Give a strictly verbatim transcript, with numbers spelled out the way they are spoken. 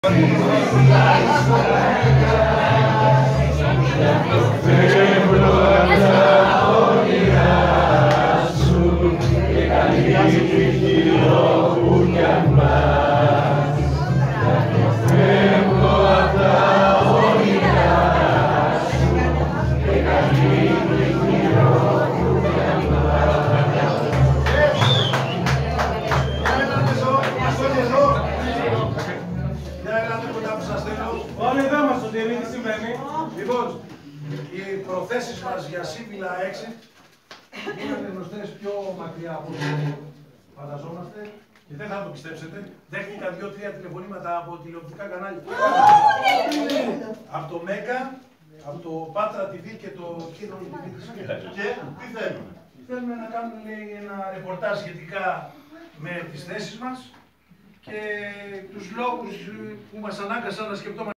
Όλοι εδώ μας, ο Διερή, τι συμβαίνει. Λοιπόν, οι προθέσεις μας για Civil Exit γίνονται γνωστές πιο μακριά από όσο φανταζόμαστε και δεν θα το πιστέψετε. Δέχτηκα δύο-τρία τηλεφωνήματα από τηλεοπτικά κανάλια. Από το Μέγκα, από το Πάτρα τι βι και το Κίνο τι βι. Και τι θέλουν. Θέλουν να κάνουν, λέει, ένα ρεπορτάζ σχετικά με τις θέσεις μας και τους λόγους που μας ανάγκασαν να σκεπτόμαστε.